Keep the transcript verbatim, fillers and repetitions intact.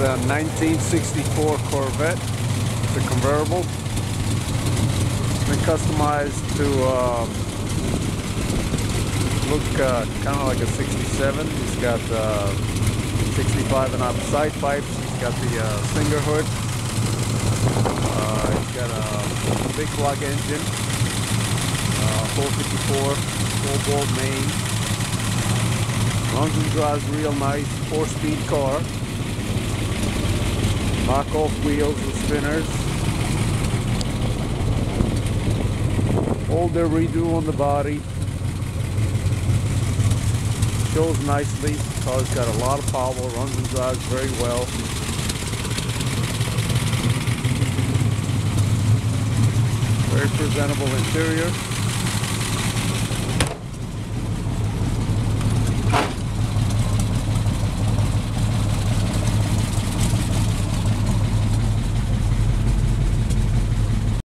a nineteen sixty-four Corvette. It's a convertible. It's been customized to uh, look uh, kind of like a sixty-seven. It's got uh, sixty-five and up side pipes. It's got the uh, Singer hood. Uh, it's got a big block engine, uh, four fifty-four, four bolt main. Runs and drives real nice, four-speed car. Knockoff wheels with spinners. All the redo on the body. Shows nicely. Car's got a lot of power, runs and drives very well. Very presentable interior.